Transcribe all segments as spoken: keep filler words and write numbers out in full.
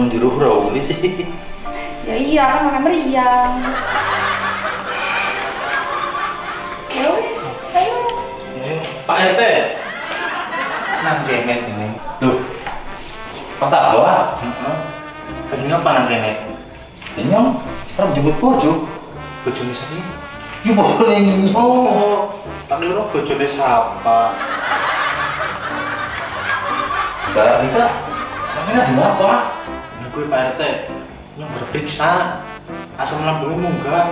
Nang jero ora ini sih. Ya iya kan makan meriang. Ya wis, ayo. Pak R T. Nang kene ini. Loh. Pak tak bawa? Heeh. Pengen apa nang kene? Nyong, arep jemput bojo. Bojone sapa sih? Ya boleh nyong. Tak lho bojone siapa? Barang Rika, namanya di mana Pak? Ini gue Pak R T, yang berperiksa asam lambungnya munggah.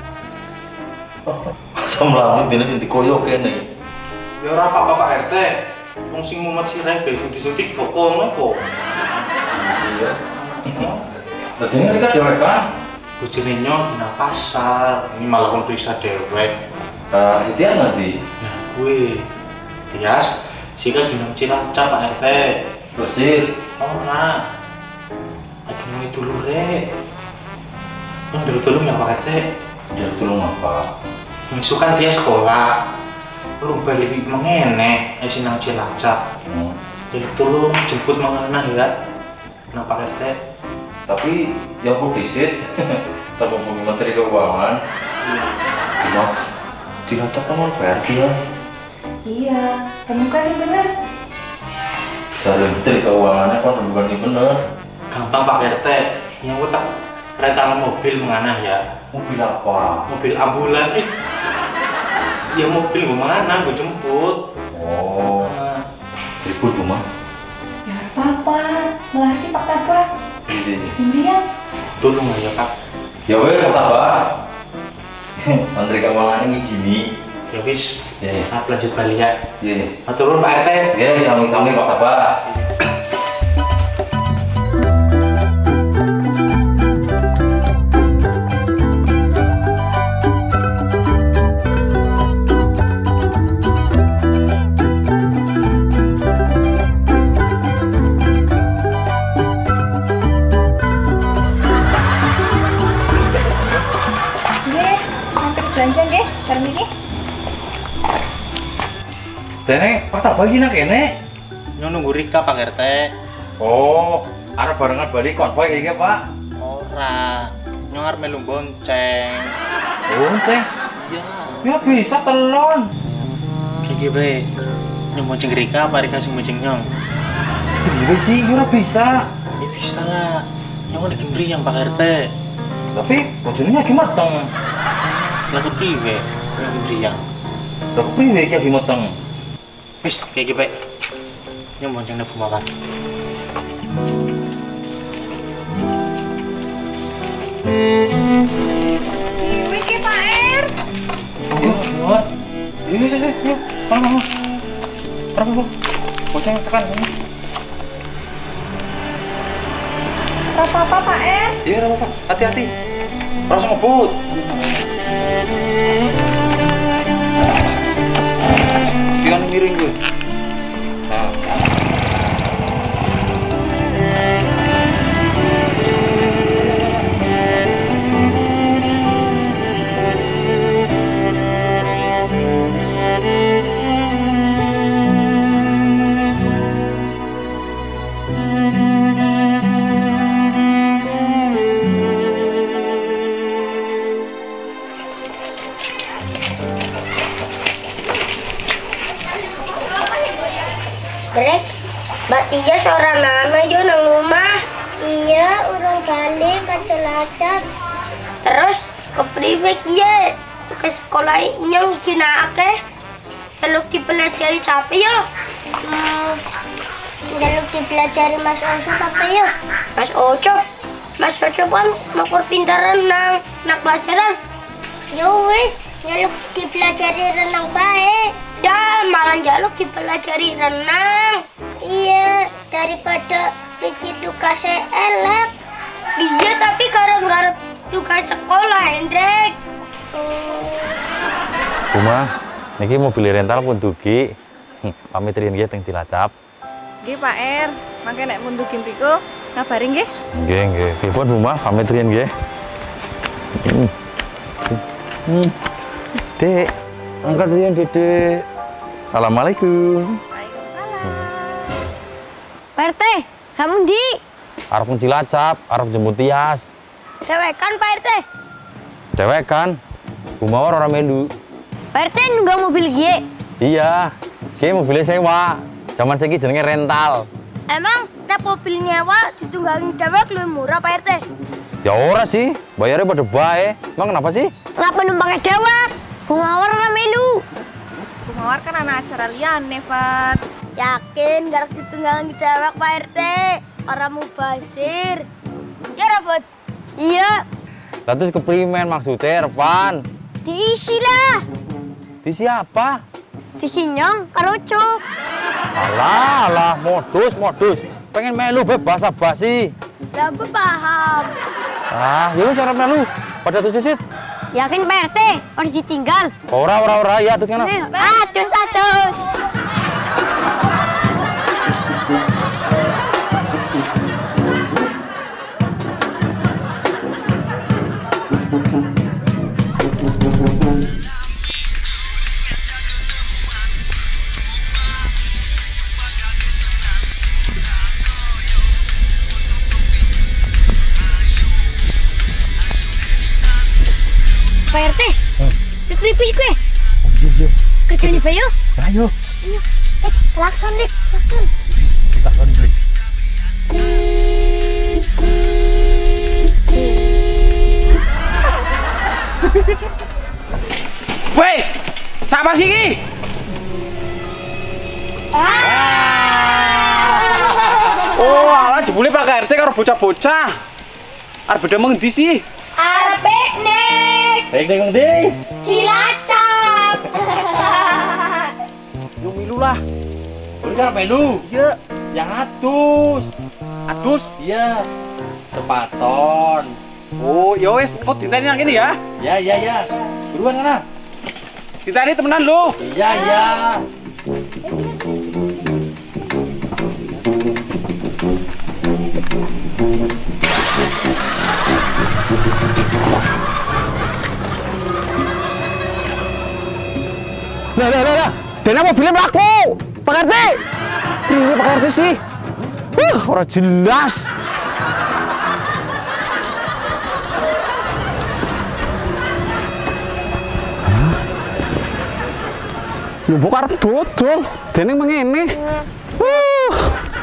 Asam lambung bina yang dikoyok kene. Ya ora apa-apa Pak R T, wong sing mumet sirah besok disuntik bokong apa? Iya. Tadi ini Rika dewek kan? Bojone nyong dina pasar, ini malah kon periksa dewek. Uh, si Tias nanti? Nah gue, Tias, sika dina Cilacap Pak R T. Bersih. Oh nah, ada yang itu lure. Yang dulu dulu nggak Pak R T? Dulu dulu apa? Misukan dia sekolah, lu balik mengeneh, ayo sinang Cilacap. Hmm. Dulu dulu jemput mengenah ya, nah Pak R T. Tapi yang kok disit, tamu Menteri Keuangan. Iya. Cilacap kan mau bayar dia. Iya, kamu kan yang benar. Dari Menteri Keuangannya kan bukan yang bener. Gampang Pak R T, yang gue tak rental mobil menganah ya. Mobil apa? Mobil ambulan. Eh, ya mobil gue menganah, gue jemput. Oh, nah. Ribut rumah? Ya apa-apa, malah sih Pak Tabah. Ini ya. Tolong ya Pak. Ya weh Pak Tabah. Menteri Keuangannya ngizini. Ya wis, ya, ya. Nah, lanjut balik ya. Iya, ya. Matur nuwun Pak R T. Ya, sami-sami Pak Tabah. Nggih, mampir belanja nggih, bareng iki. Dene, Pak Tabah sih nak kene. Nyong nunggu Rika Pak R T. Oh, arep barengan balik konvoy iki Pak? Ora, nyong arep melu bonceng. Bonceng? Iya. Ya bisa telon. Kiki bae. Nyong bonceng Rika apa Rika sing bonceng nyong? Iya sih, ora bisa. Ya bisa lah. Nyong lagi mriyang Pak R T. Tapi bojone lagi mateng. Lah kepriwe? Lagi mriyang. Lah kepriwe iki lagi mateng? Wis, kayak gitu, Pak. Nyong bonceng nebu mawar. Wih, ki Pak R. Oh, muat. Iya, iya, iya. Yuk, mana, mana. Berapa, Bu? Bonceng tekan ini. Gak apa-apa Pak R. Iya, gak apa-apa. Hati-hati. Langsung ngebut. Jangan miring gue. Nah. Brek, Mbak Tia seorang nana yo nang rumah. Iya, urang balik ke Cilacap. Terus ke priwek ye, ke sekolah nyong ginake. Jaluk dipelajari capek yo. Hmm, jaluk dipelajari Mas Ojo capek yo. Mas Ojo, Mas Ojo kan makur pintaran nang nak pelajaran. Yo wis, jaluk dipelajari renang baik. Dah malah jaluk dipelajari renang. Iya, daripada pijit tugas elek. Iya, tapi garap-garap tugas sekolah, Hendrik. Buma, niki mobil rental pun dugi. Pamit riyen nggih teng Cilacap. Nggih Pak R, mangke nek mun dugi mriku ngabari nggih. Nggih, nggih. Pripun Buma, pamit riyen nggih. Hmm. Hmm. Dek, angkat riyen Dedek. Assalamualaikum. Waalaikumsalam. Pak R T, kamu di? Arep Cilacap, arep jemput Tias. Dewekan Pak R T. Dewek kan? Bu Mawar ora melu. Pak R T nunggu mobil gie. Iya. Ki mobilnya sewa. Zaman saiki jenenge rental. Emang nek mobil nyewa ditunggangi dewek luwih murah Pak R T? Ya ora sih, bayarnya pada bae. Emang kenapa sih? Ngapa numpangnya dewek? Bu Mawar ora melu. Bu Mawar kan anak acara liyane, Fat. Yakin garap ditunggangi dewek Pak R T? Orang mubazir. Ya Rafat? Iya. Lah terus keprimen maksudnya, Repan? Diisi lah. Diisi apa? Diisi nyong karo ucup. Alah, alah, modus, modus. Pengen melu bebas basi. Lah gue paham. Ah, ya wis ora melu. Pada tuh sisit. Yakin Pak R T harus ditinggal. Ora, ora, ora, ya terus ngono. Atus, atus. Pak R T, di keripis gue. Iya, iya. Kerja nih, Pak, yuk. Ayo. Ayo, eh, klakson deh, klakson. Kita kan beli. Weh, siapa sih ki? Oh, alah jebule Pak R T karo bocah-bocah. Arep beda mengendi sih? Arep piknik. Piknik ngendi? Cilacap. Yo milu lah. Kowe kan melu? Iya. Yang atus. Atus? Iya. Sepaton. Oh, ya wis, kok ditani nang kene ya? Ya, ya, ya. Buruan kana. Ditani temenan lho. Iya, iya. Lah, lah, lah, lah. Dene mobilnya mlaku. Pak R T. Ini Pak R T sih. Uh, ora jelas. Lho kok arep dodol. Dene mengene. Uh.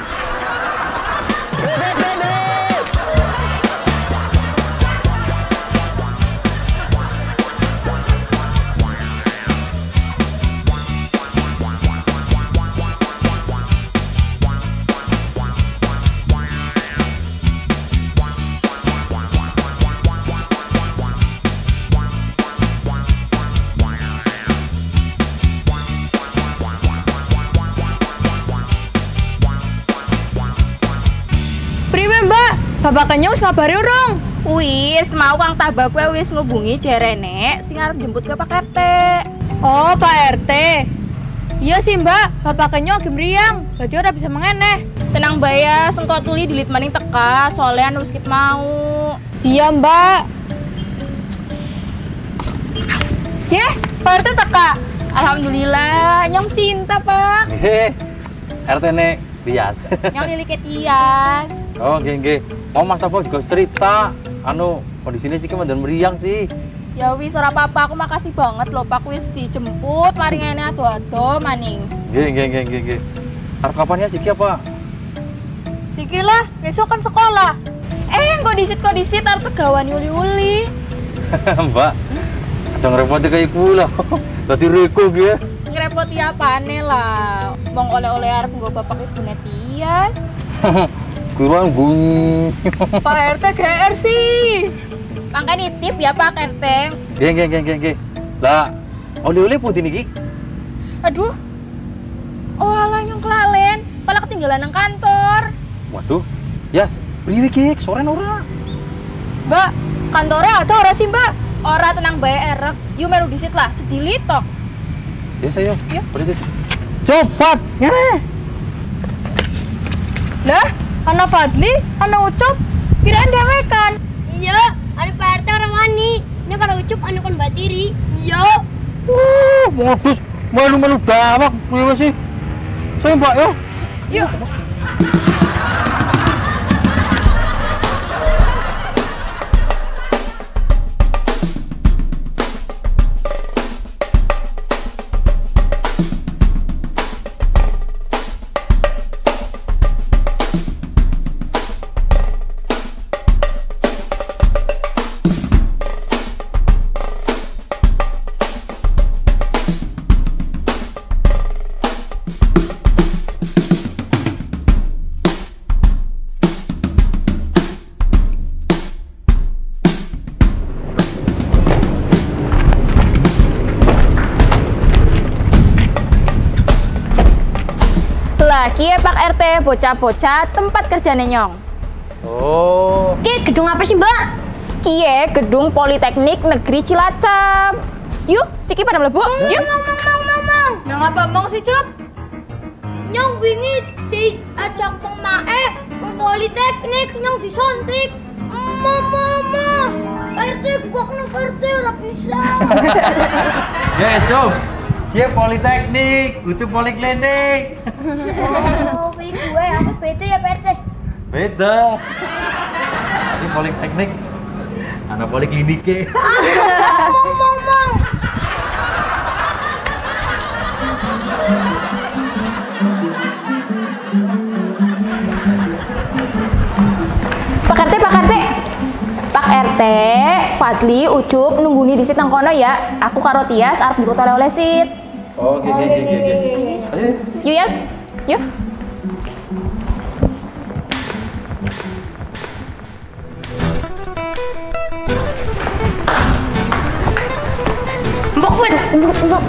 Bapak Kenyong wis ngabari urung? Wis, mau Kang Tabak kowe wis ngubungi Jerene sing arep jemput ke Pak R T. Oh, Pak R T. Iya sih, Mbak. Bapak Kenyong lagi meriang. Berarti ora bisa mengeneh. Tenang bae ya, sengko tuli dilit maning teka, soalnya anu skip mau. Iya, Mbak. Ya, Pak R T teka. Alhamdulillah, nyong Sinta, Pak. Nggih. R T ne Tias. Nyong Lili Tias. Oh, nggih, nggih. Oh, Mas Tafo juga cerita, anu kondisinya sih kemudian meriang sih. Ya wis ora apa-apa, aku makasih banget loh Pak wis dijemput, mari ngene ado-ado maning. Nggih, nggih, nggih, nggih, nggih. Arep kapan ya Siki apa? Siki lah, besok kan sekolah. Eh, kok disit-kok-disit arep tegawan uli-uli. Mbak, aja ngerepoti kayak iku lah. Dadi reko nggih. Ngerepoti apane lah. Wong oleh-oleh arep nggo bapak Ibu Tias. Kurang bunyi. Pak R T G R sih. Mangka nitip ya Pak R T. Nggih, nggih, nggih, nggih. Lah, oleh-oleh pundi niki? Aduh. Oh alah nyong kelalen, pala ketinggalan nang kantor. Waduh. Yas, priwe ki? Soren ora? Mbak, kantornya ada ora sih, Mbak? Ora tenang bae erek. Yu melu disit lah, sedili tok. Ya saya. Yuk. Persis. Cepat. Ya. Lah, ana Fadli, ana Ucup, kirain dewekan. Iya, ada Pak R T orang wani. Ini kalau Ucup anu kon batiri. Iya. Uh, modus malu-malu dawak priwe sih? Saya Mbak yo. Yuk. Nah, kie Pak R T bocah-bocah tempat kerjanya Nyong. Oh. Ki, gedung apa sih, Mbak? Kie gedung Politeknik Negeri Cilacap. Yuk, Siki pada mlebu. Yuk. Mong, mong, mong, mong, mong. Nang apa mong sih, Cup? Nyong wingi diajak pemae ke Politeknik, nyong disontik. Mama, mama. Pak R T buka kena Pak R T ora bisa. Ya, Cum. Dia Politeknik, butuh Poliklinik. Oh, wingi gue aku bete ya Pak R T. Beda. Tadi Politeknik, anak Poliklinik ya. Mong, mong, mong. Pak R T, Pak R T. Pak R T, Fadli, Ucup nungguni di sit nang kono ya. Aku karo Tias arep dipot oleh-oleh sit. Oh, gini, gini, gini. Ayo. Yuk, Yas. Yuk. Mbok wes, mbok, mbok.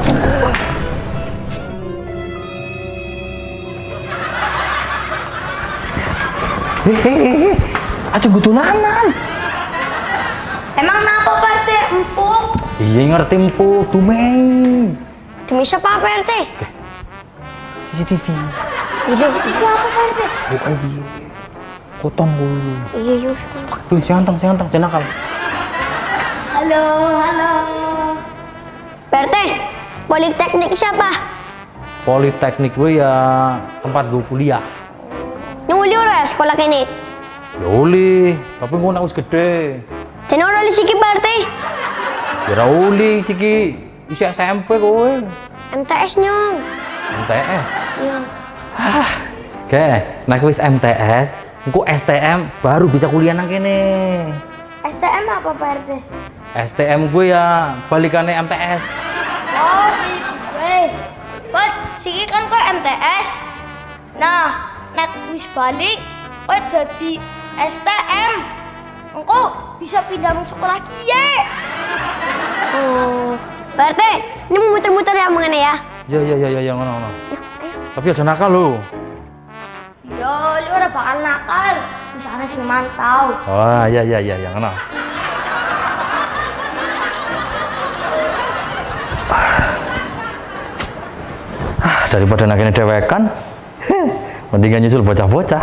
Hehehe. Aja gudulanan. Emang kenapa Pak R T? Empuk. Iya ngerti empuk, Dumei. Demi siapa Pak R T? C C T V. Iya, itu apa Pak R T? Oh, iya. Potong dulu. Iya, yuk. Tuh, siantang, siantang, jangan nakal. Halo, halo. Pak R T, Politeknik siapa? Politeknik gue ya tempat gue kuliah. Nyuli ora sekolah kene. Ya uli, tapi gue nak wis gede. Dan ora li siki Pak R T. Ya ora uli siki, isi S M P kowe. M T S nyong. M T S. Iya. Hah. Oke, nek wis M T S, engko S T M baru bisa kuliah nang kene. S T M apa Pak R T? S T M gue ya balikannya M T S. Oh, gitu. Pak, siki kan kowe M T S. Nah, nek wis balik kowe jadi S T M. Engko bisa pindah ke sekolah kiye. Oh, Pak R T, ini mau muter-muter ya mengenai ya? Ya ya ya ya ya ngono ngono. Tapi aja nakal lo. Yo, lu ora bakal nakal. Misalnya sing mantau. Wah, ya ya ya ya ngono. Ah, daripada nak ini dewekan, mendingan nyusul bocah-bocah.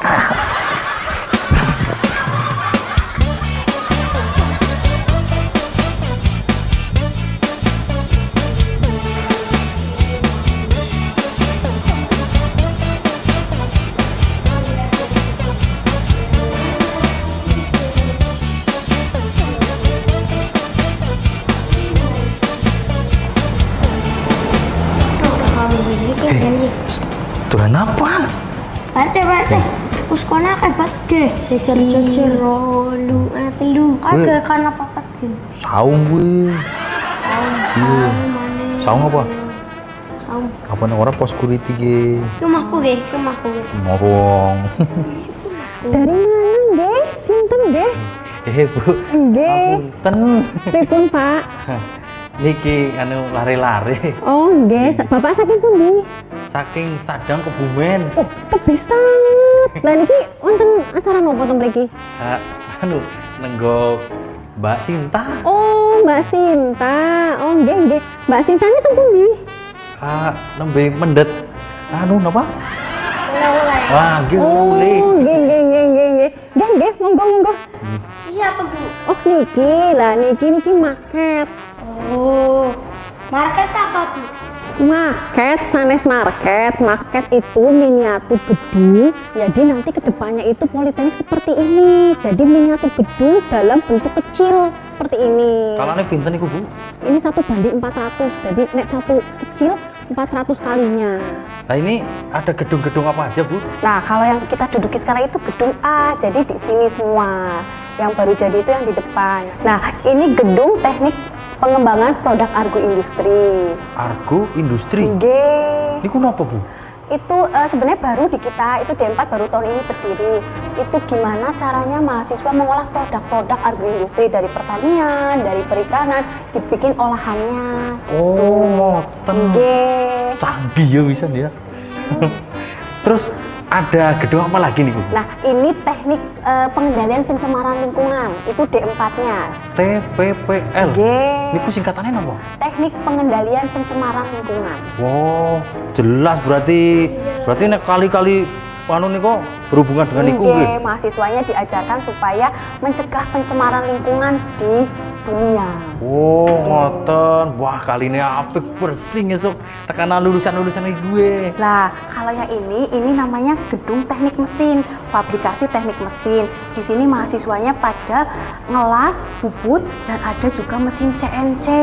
Turan apa? Pak R T, Pak R T. Wis kono hebat ge. Jejer-jejer lu telu. Ada kan apa pat ge. Saung gue. Iya. Saung apa? Saung. Apa nih orang pos security ge? Ki omahku ge, ki omahku ge. Ngorong. Dari mana, Nggih? Sinten, Nggih? Eh, Bu. Nggih. Punten. Pripun, Pak? Niki anu lari-lari. Oh, nggih. Bapak saking pundi? Saking Sadang Kebumen. Oh, tebih sanget. Lah niki wonten acara napa to mriki? Ah, anu nenggo Mbak Sinta. Oh, Mbak Sinta. Oh, nggih, nggih. Mbak Sinta ini teng pundi? Ah, nembe mendet. Anu napa? Oleh-oleh. Wah, nggih Oh, oleh. nggih, nggih, nggih, nggih, nggih. Nggih, nggih, monggo, monggo. Iya apa, Bu? Oh, niki. Lah niki niki market. Oh. Market apa, Bu? Market, sanes market. Market itu miniatur gedung. Jadi nanti kedepannya itu Politeknik seperti ini. Jadi miniatur gedung dalam bentuk kecil seperti ini. Skalanya pinten iku, Bu? Ini satu banding empat ratus. Jadi nek satu kecil empat ratus kalinya. Nah, ini ada gedung-gedung apa aja, Bu? Nah, kalau yang kita duduki sekarang itu gedung A. Jadi di sini semua. Yang baru jadi itu yang di depan. Nah, ini gedung teknik pengembangan produk Argo Industri. Argo Industri. Nggih. Niku napa, Bu? Itu eh, sebenarnya baru di kita, itu D empat baru tahun ini berdiri. Itu gimana caranya mahasiswa mengolah produk-produk Argo Industri dari pertanian, dari perikanan, dibikin olahannya. Oh, ngoten. Nggih. Canggih ya bisa dia. Terus ada gedung apa lagi nih Bu? Nah, ini teknik eh, pengendalian pencemaran lingkungan. Itu D empat-nya. T P P L. G. Niku singkatannya apa? Teknik pengendalian pencemaran lingkungan. Wow, jelas berarti berarti nek kali-kali anu niku berhubungan dengan niku Oke, nggih. mahasiswanya diajarkan supaya mencegah pencemaran lingkungan di dunia. Oh, ngoten. Wah, kali ini apik bersih esuk tekanan lulusan-lulusan gue. Nah, kalau yang ini, ini namanya gedung teknik mesin, fabrikasi teknik mesin. Di sini mahasiswanya pada ngelas, bubut, dan ada juga mesin C N C.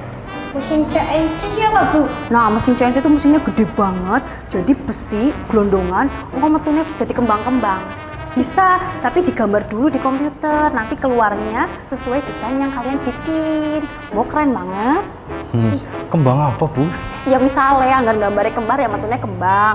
Mesin C N C siapa, Bu? Nah, mesin C N C itu mesinnya gede banget, jadi besi, gelondongan, engkau metunya jadi kembang-kembang. Bisa, tapi digambar dulu di komputer, nanti keluarnya sesuai desain yang kalian bikin. Wah, keren banget. Hmm, kembang apa, Bu? Ya misalnya, anggar gambarnya kembar, ya metunya kembang.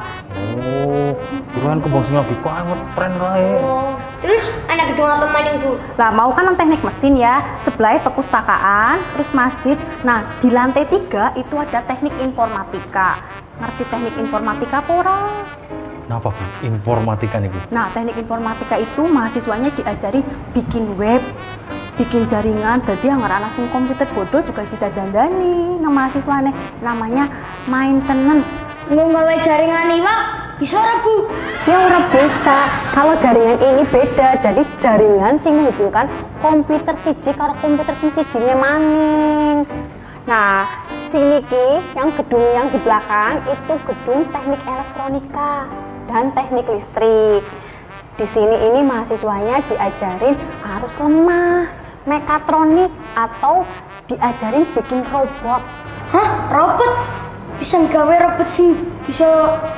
Oh, buruan kembang sing lagi kok ngetren kae. Oh, terus anak gedung apa maning, Bu? Lah, mau kan teknik mesin ya, sebelahnya perpustakaan, terus masjid. Nah, di lantai tiga itu ada teknik informatika. Ngerti teknik informatika apa ora? Kenapa Bu? Informatika nih Bu? Nah, teknik informatika itu mahasiswanya diajari bikin web, bikin jaringan. Jadi yang anak sing komputer bodoh juga bisa dandani. Nah, mahasiswanya namanya maintenance. Mau gawe jaringan iwak bisa ora, Bu? Ya ora bisa. Kalau jaringan ini beda. Jadi jaringan sing menghubungkan komputer siji karo komputer sing sijine maning. Nah, sini ki yang gedung yang di belakang itu gedung teknik elektronika dan teknik listrik. Di sini ini mahasiswanya diajarin arus lemah, mekatronik, atau diajarin bikin robot. Hah? Robot? Bisa gawe robot sih? Bisa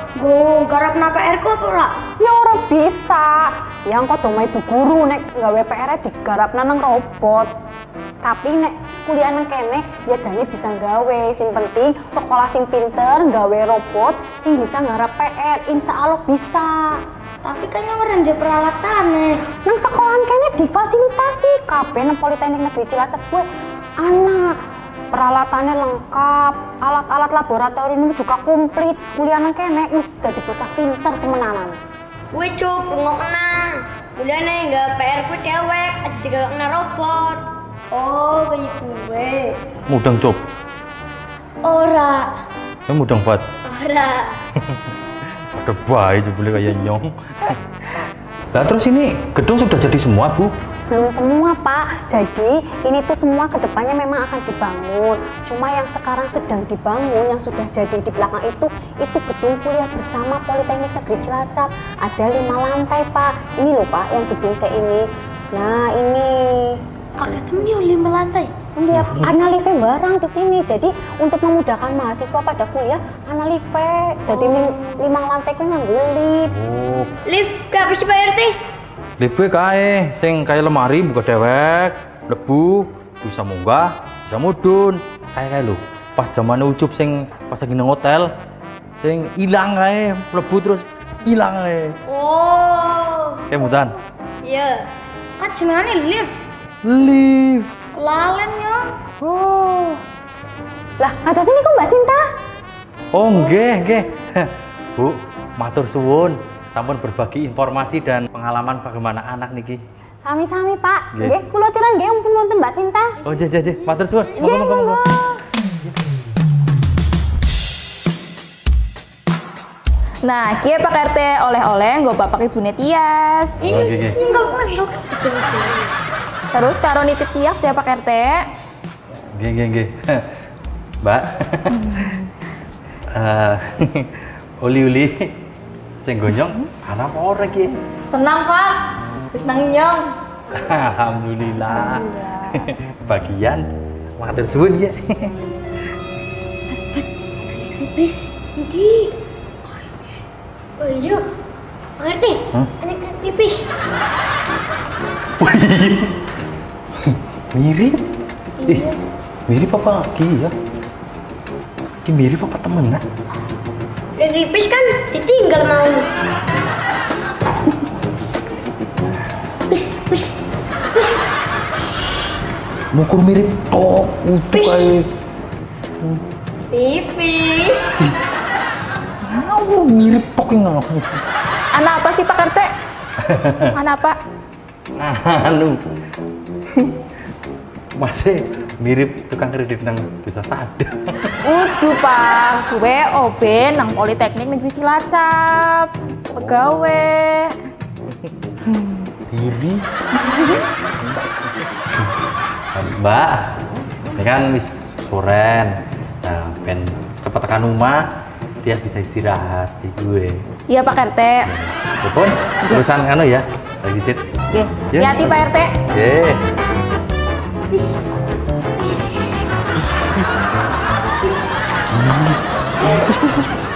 go garap napa P R ku apa ora? Ya ora bisa. Yang kok dong ibu guru nek gawe P R digarap nang robot. Tapi nek kuliah nang kene ya jane bisa gawe. Sing penting sekolah sing pinter gawe robot sing bisa nggarap P R. Insya Allah bisa. Tapi kan yang orang di peralatan nih. Nang sekolahan kene difasilitasi kabeh nang Politeknik Negeri Cilacap gue anak peralatannya lengkap, alat-alat laboratorium juga komplit. Kuliah nang kene wis dadi bocah pinter temenanan. Gue cuk ngokna. Kuliah nih nggak P R ku dewek, aja digawe kena robot. Oh, kayak gue. Mudeng Cop. Ora. Ya mudeng banget. Ora. Ada bayi jebule kayak nyong. Nah, terus ini gedung sudah jadi semua, Bu? Belum semua, Pak. Jadi ini tuh semua kedepannya memang akan dibangun. Cuma yang sekarang sedang dibangun, yang sudah jadi di belakang itu, itu gedung kuliah bersama Politeknik Negeri Cilacap. Ada lima lantai, Pak. Ini loh, Pak, yang gedung C ini. Nah, ini. Akademi lima lantai. Iya, ana live barang di sini. Jadi untuk memudahkan mahasiswa pada kuliah, ana live. Jadi oh. lima lantai ku nganggo lift. Oh, Lift gak bisa Pak R T? lift kae sing kayak lemari buka dewek, lebu, bisa munggah, bisa mudun. Kayak kayak lho, pas zaman ucup sing pas lagi nang hotel, sing ilang kae, lebu terus ilang kae. Oh. Kayak mutan. Iya. Kan jenengane lift. Lift. Lalen ya. Oh. Lah, atas ini kok Mbak Sinta? Oh, nggih, nggih. Bu, matur suwun. Sampun berbagi informasi dan pengalaman bagaimana anak niki. Sami-sami, Pak. Nggih. Nggih, kula tiran nggih ampun wonten Mbak Sinta. Oh, nggih, nggih, nggih. Matur suwun. Monggo, Nggih, monggo, monggo. monggo. Nah, kia Pak R T oleh-oleh nggo bapak ibu Tias. Oh, nggih, nggih. Enggak masuk. Terus karo nitip Tias ya Pak R T. Nggih, nggih, nggih. Mbak. Eh, uli-uli sing gonyong ana apa ora iki? Tenang Pak, wis nang nyong. Alhamdulillah. Bagian matur suwun ya. Bis, di. Oh iya, Pak R T. Hah? Anak pipis. Wih, mirip. Ih, mirip apa lagi ya? Ini mirip apa temenan? Udah pipis kan ditinggal mau. Pis, pis, pis. Mukur mirip tok, utuh kayak. Pipis. Ngawur mirip pokoknya. Anak apa sih Pak R T? Anak apa? Anu. Masih mirip tukang kredit nang Desa Sada. Udah Pak, gue O B nang Politeknik Negeri Cilacap. Pegawai. Diri. Mbak, ini kan wis soren. Nah, ben cepet tekan rumah, dia bisa istirahat di gue. Iya Pak R T. Telepon, urusan anu ya, lagi sit. Oke, Ya. hati-hati Pak R T. Oke. Pus, pus, pus.